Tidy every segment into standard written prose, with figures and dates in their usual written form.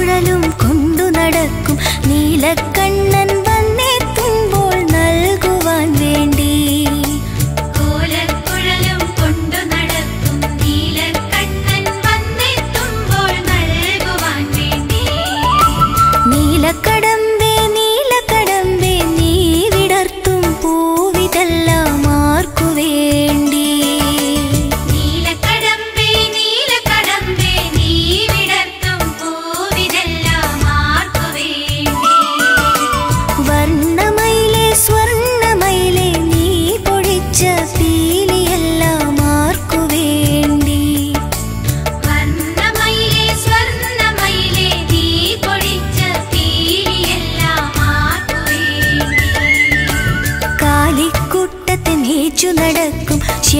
ഓലക്കുഴലും കൊണ്ടു നടക്കും നീലക്കണ്ണൻ വന്നെത്തുമ്പോൾ നൽകുവാൻ വേണ്ടി. ഓലക്കുഴലും കൊണ്ടു നടക്കും നീലക്കണ്ണൻ വന്നെത്തുമ്പോൾ നൽകുവാൻ വേണ്ടി. നീലക്കടമ്പേ നീലക്കടമ്പേ നീ വിടർത്തും പൂവിതെല്ലാം ആർക്കു വേണ്ടി. നീലക്കടമ്പേ നീലക്കടമ്പേ നീ വിടർത്തും പൂവിതെല്ലാം ആർക്കു വേണ്ടി. വർണ്ണമയിലേ സ്വർണ്ണമയിലേ നീ പൊഴിച്ച പീലിയെല്ലാം ആർക്കു വേണ്ടി. വർണ്ണമയിലേ സ്വർണ്ണമയിലേ നീ പൊഴിച്ച പീലിയെല്ലാം ആർക്കു വേണ്ടി. കാലിക്കുട്ടത്തെ മേച്ചു നടക്കും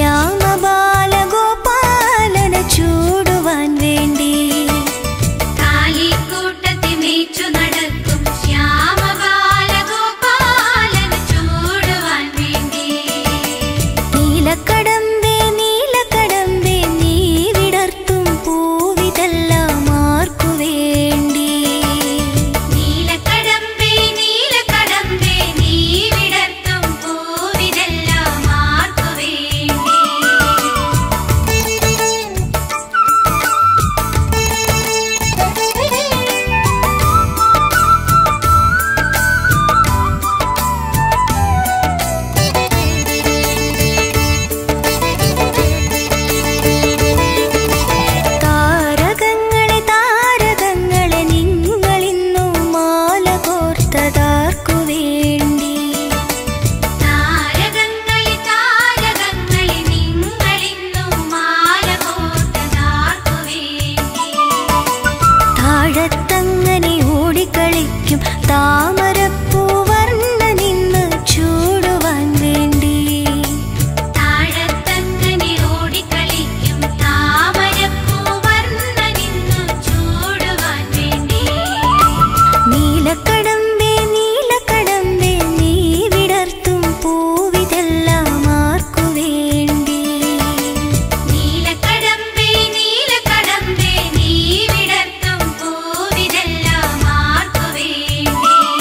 ശ്യാമബാലഗോപാലന ചൂടുവാൻ വേണ്ടി. കാലിക്കൂട്ടത്തെ മേച്ചു നടക്കും ശ്യാമബാലഗോപാലന ചൂടുവാൻ വേണ്ടി. നീലക്കടമ്പേ നീലക്കടമ്പേ നീ വിടർത്തും പൂവിതെല്ലാം ആർക്കു വേണ്ടി. നീലക്കടമ്പേ നീലക്കടമ്പേ നീ വിടർത്തും പൂവിതെല്ലാം ആർക്കു വേണ്ടി. താരകങ്ങളെ താരകങ്ങളെ നിങ്ങളിന്നു മാല കോർത്തതാർക്കു വേണ്ടി. താരകങ്ങളെ താരകങ്ങളെ നിങ്ങളിന്നു മാല കോർത്തതാർക്കു വേണ്ടി. താഴത്തങ്ങനെ ഓടിക്കളിക്കും താമരപ്പൂവർണ്ണനിന്ന് ചൂടുവാൻ വേണ്ടി. താഴത്തങ്ങനെ ഓടിക്കളിക്കും താമരപ്പൂവർണ്ണനിന്നു ചൂടുവാൻ വേണ്ടി. നീലക്കടമ്പേ നീലക്കടമ്പേ നീ വിടർത്തും പൂവിതെല്ലാം ആർക്കു വേണ്ടി. നീലക്കടമ്പേ നീലക്കടമ്പേ നീ വിടർത്തും പൂവിതെല്ലാം ആർക്കു വേണ്ടി.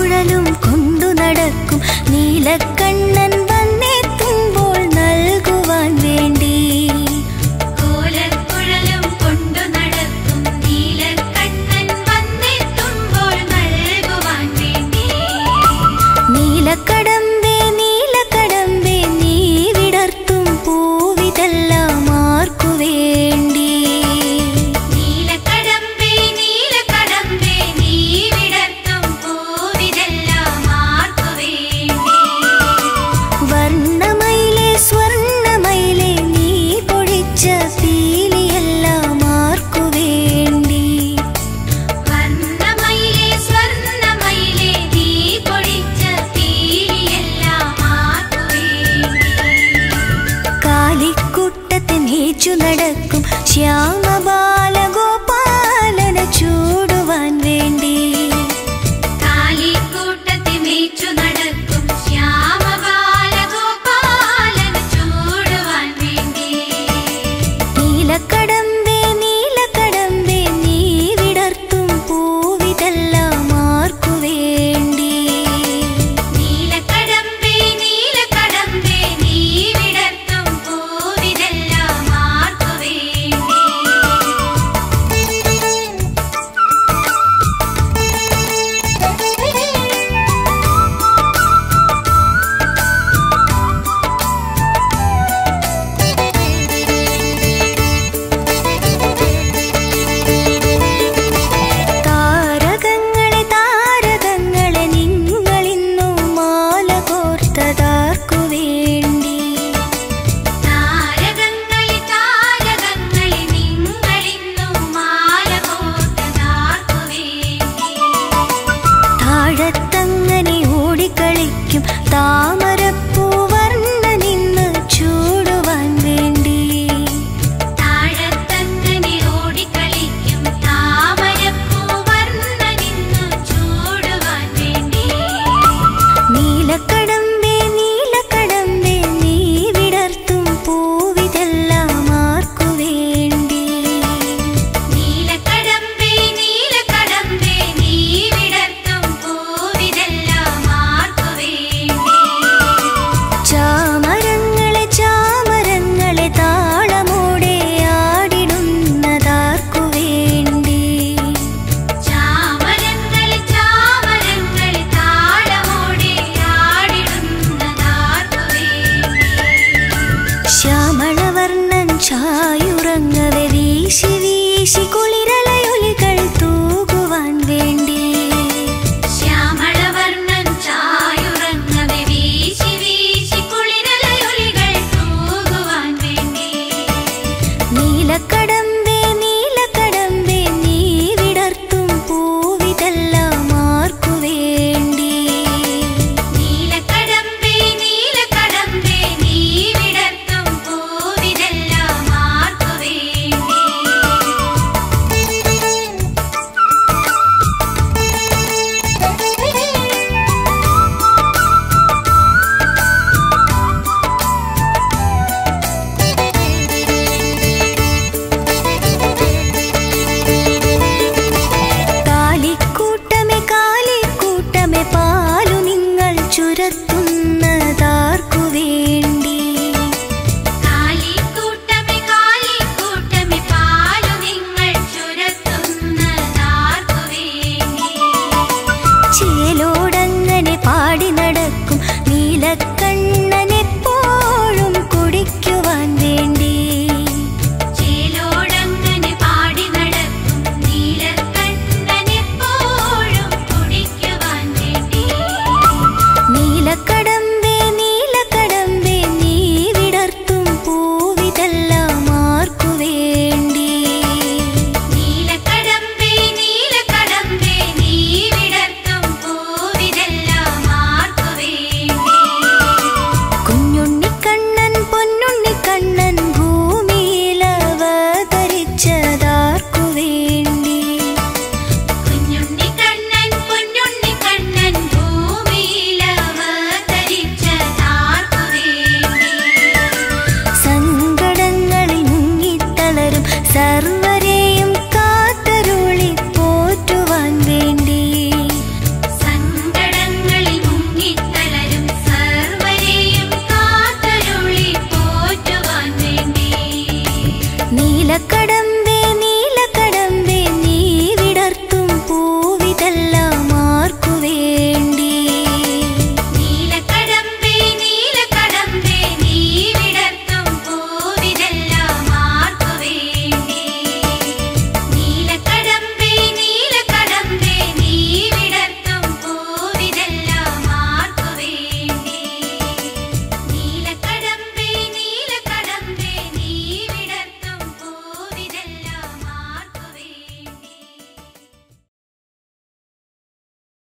കോലക്കുഴലും കൊണ്ടു നടക്കും നീലക്കണ്ണൻ വന്നെത്തുമ്പോൾ നൽകുവാൻ വേണ്ടി. കോലക്കുഴലും കൊണ്ടു നടക്കും നീലക്കണ്ണൻ വന്നെത്തുമ്പോൾ നൽകുവാൻ വേണ്ടി. നീലക്കടമ്പേ നീലക്കടമ്പേ നീ വിടർത്തും പൂവിതെല്ലാം ആർക്കു വേണ്ടി. നീലക്കടമ്പേ നീലക്കടമ്പേ നീ വിടർത്തും പൂവിതെല്ലാം ആർക്കു വേണ്ടി. വർണ്ണമയിലേ സ്വർണ്ണമയിലേ നീ പൊഴിച്ച പീലിയെല്ലാം ആർക്കു വേണ്ടി. വർണ്ണമയിലേ സ്വർണ്ണമയിലേ നീ പൊഴിച്ച പീലിയെല്ലാം ആർക്കു വേണ്ടി. കാലിക്കുട്ടത്തെ മേച്ചു നടക്കും ശ്യാമ